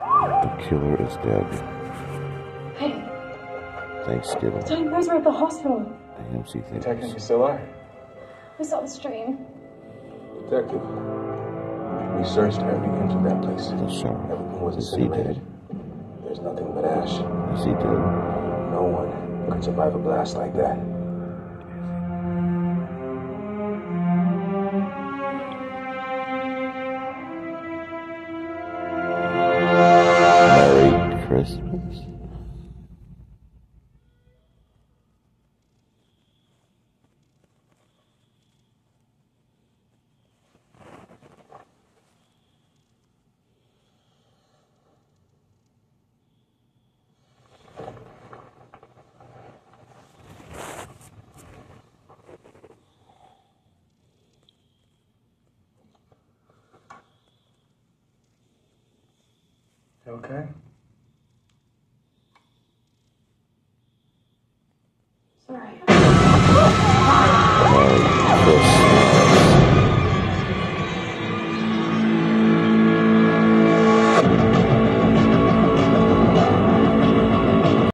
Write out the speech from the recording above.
The killer is dead. Hey. Thanksgiving. Tom Rose are at the hospital. AMC Theaters. Detective, you still are? We saw the stream. Detective, we searched every inch of that place. The sheriff. Everything was Is he incinerated. dead? There's nothing but ash. Is he dead? No one could survive a blast like that. Merry Christmas. You okay? Sorry.